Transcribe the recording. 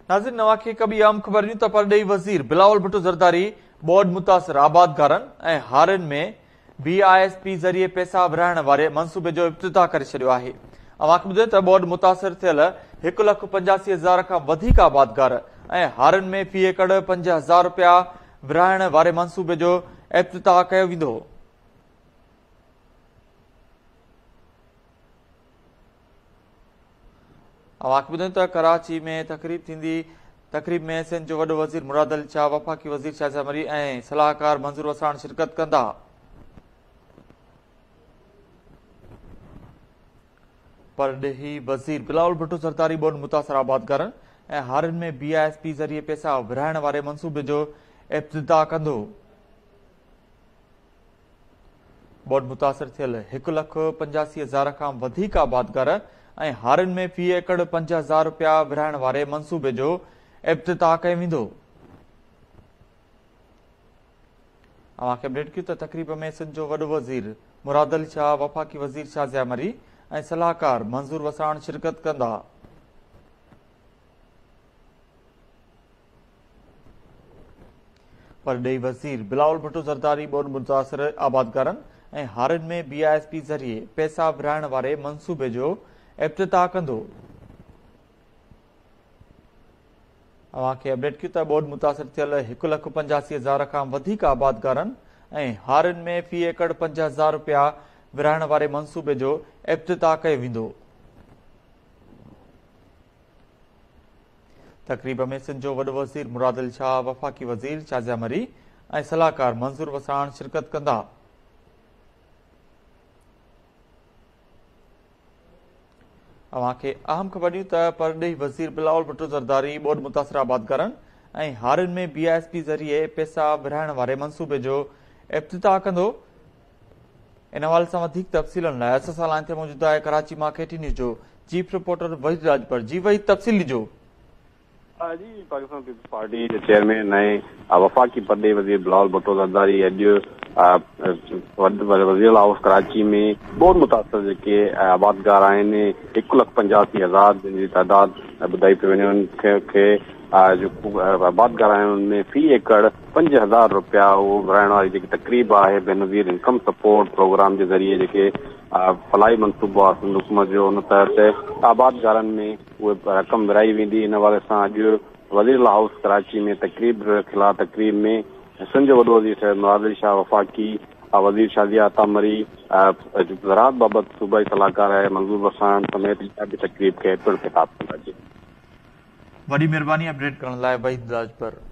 नाज़रीन नवाखे कभी आम ख़बर ॾियूं त परॾेही वज़ीर बिलावल भुट्टो ज़रदारी बोर्ड मुतासिर आबादगारनि ऐं हारियुनि में BISP ज़रिए पैसा विरहाइण वारे मंसूबे जो इफ़्तिताह करे छॾियो आहे। अवांखे ॿुधायो त बोर्ड मुतासिर थियल 1,85,000 खां वधीक आबादगार ऐं हारियुनि में फी एकड़ 5,000 रुपया विरहाइण वारे मंसूबे जो इफ़्तिताह कयो वेंदो। अवांखे ॿुधायूं त कराची में तक़रीब थींदी। तक़रीब में सिंध जो वॾो वज़ीर मुराद अली शाह, वफ़ाक़ी वज़ीर शाज़िया मरी ऐं सलाहकार मंज़ूर वसाण शिरकत कंदा। परॾेही वज़ीर बिलावल भुट्टो ज़रदारी बोर्ड मुतासिर आबादगारनि ऐं हारियुनि में BISP ज़रिए पैसा विरहाइण वारे मंसूबे जो इफ़्तिताह कंदो। बोर्ड मुतासिर थियल 1,85,000 खां वधीक आबादगार ऐं हारियुनि में फी एकड़ 5,000 रुपया विरहाइण वारे मंसूबे जो इफ़्तिताह कयो वेंदो। अवांखे अपडेट कयूं त तक़रीब में सिंध जो वॾो वज़ीर मुराद अली शाह, वफ़ाक़ी वज़ीर शाज़िया मरी ऐं सलाहकार मंज़ूर वसाण शिरकत कंदा। परॾेही वज़ीर बिलावल भुट्टो ज़रदारी बोर्ड मुतासिर आबादगारनि ऐं हारियुनि में BISP ज़रिए पैसा विरहाइण वारे मंसूबे जो इफ़्तिताह कंदो। अवांखे अपडेट कयूं त बोर्ड मुतासिर थियल 1,85,000 खां वधीक आबादगारनि ऐं हारियुनि में फी एकड़ 5,000 रुपया विरहाइण वारे मंसूबे जो इफ़्तिताह कयो वेंदो। तक़रीब में सिंध जो वॾो वज़ीर मुराद अली शाह, वफ़ाक़ी वज़ीर शाज़िया मरी ऐं सलाहकार मंज़ूर वसाण शिरकत कंदा। अवांखे अहम ख़बर ॾियूं त परॾेही वज़ीर बिलावल भुट्टो ज़रदारी बोर्ड मुतासिर आबादगारनि ऐं हारियुनि में BISP ज़रिए पैसा विरहाइण वारे मंसूबे जो इफ़्तिताह कंदो। इन हवाले सां वधीक तफ़सीलनि लाइ असां सां लाइन ते मौजूद आहे कराची मां KT न्यूज़ जो चीफ रिपोर्टर वहीद राजपर। जी वहीद, तफ़सील ॾिजो। जी, पाकिस्तान पीपल्स पार्टी के चेयरमैन ऐं वफ़ाक़ी परॾेही वज़ीर बिलावल भुट्टो ज़रदारी अॼु वज़ीर हाउस कराची में बोर्ड मुतासिर जेके आबादगार आहिनि 1,85,000 जिन जी तादाद ॿुधाई पई वञे उनखे आबादगार आहिनि उनमें फी एकड़ 5,000 रुपया उहो विरहाइण वारी जेकी तक़रीब आहे बेनज़ीर इनकम सपोर्ट प्रोग्राम जे ज़रिए जेके फलाई मनसूबो आहे सिंध हुकूमत जो, उन तहत आबादगारनि में उहे रक़म विरहाई वेंदी। इन हवाले सां अॼु वज़ीर हाउस कराची में तक़रीब में सिंध जो वॾो वज़ीर मुराद अली शाह, वफ़ाक़ी वज़ीर शाज़िया मरी, ज़राअत बाबति सूबाई सलाहकार आहे मंज़ूर वसाण समेत बि तक़रीब खे पिणु ख़िताब कंदा। वॾी महिरबानी अपडेट करण लाइ वहीद राजपर।